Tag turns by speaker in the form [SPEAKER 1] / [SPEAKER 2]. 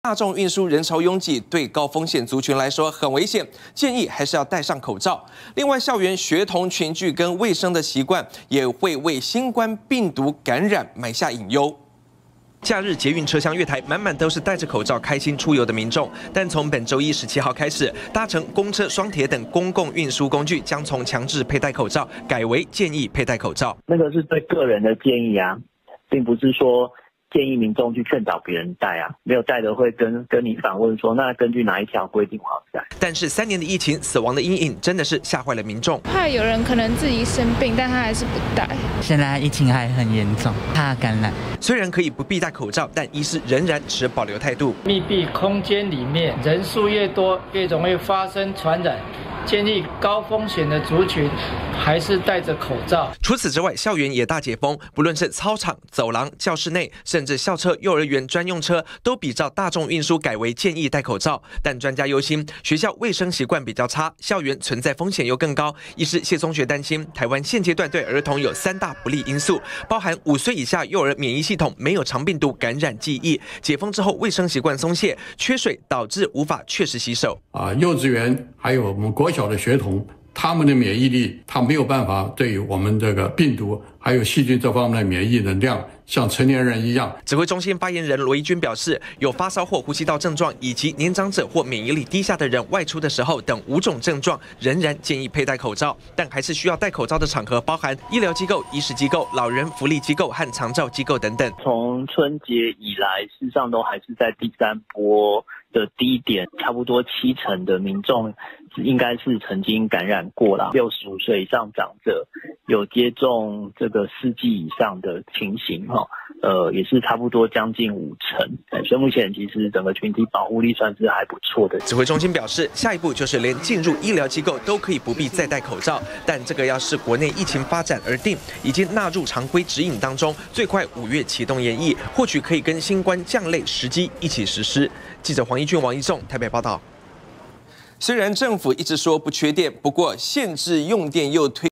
[SPEAKER 1] 大众运输人潮拥挤，对高风险族群来说很危险，建议还是要戴上口罩。另外，校园学童群聚跟卫生的习惯也会为新冠病毒感染埋下隐忧。 假日捷运车厢月台满满都是戴着口罩开心出游的民众，但从本周一17号开始，搭乘公车、双铁等公共运输工具将从强制佩戴口罩改为建议佩戴口罩。
[SPEAKER 2] 那个是对个人的建议啊，并不是说建议民众去劝导别人戴啊。没有戴的会跟你反问说，那根据哪一条规定我要戴？但
[SPEAKER 1] 是3年的疫情，死亡的阴影真的是吓坏了民众。
[SPEAKER 3] 怕有人可能自己生病，但他还是不戴。
[SPEAKER 4] 现在疫情还很严重，怕感染。
[SPEAKER 1] 虽然可以不必戴口罩，但医师仍然持保留态度。
[SPEAKER 5] 密闭空间里面人数越多，越容易发生传染。建议高风险的族群还是戴着口罩。
[SPEAKER 1] 除此之外，校园也大解封，不论是操场、走廊、教室内，甚至校车、幼儿园专用车，都比照大众运输改为建议戴口罩。但专家忧心，学校卫生习惯比较差，校园存在风险又更高。医师谢宗学担心，台湾现阶段对儿童有3大不利因素，包含5岁以下幼儿免疫系统没有肠病毒感染记忆，解封之后卫生习惯松懈，缺水导致无法确实洗手。
[SPEAKER 6] 幼稚园还有我们国小的学童，他们的免疫力，他没有办法对于我们这个病毒还有细菌这方面的免疫能量像成年人一样。
[SPEAKER 1] 指挥中心发言人罗一军表示，有发烧或呼吸道症状，以及年长者或免疫力低下的人外出的时候等5种症状，仍然建议佩戴口罩，但还是需要戴口罩的场合包含医疗机构、医事机构、老人福利机构和长照机构等等。
[SPEAKER 2] 从春节以来，事实上都还是在第3波的低点，差不多70%的民众应该是曾经感染过了。65岁以上长者有接种这个4剂以上的情形也是差不多将近50%，所以目前其实整个群体保护力算是还不错的。
[SPEAKER 1] 指挥中心表示，下一步就是连进入医疗机构都可以不必再戴口罩，但这个要视国内疫情发展而定，已经纳入常规指引当中，最快5月启动研议，或许可以跟新冠降类时机一起实施。记者黄一俊、王一仲台北报道。虽然政府一直说不缺电，不过限制用电又推。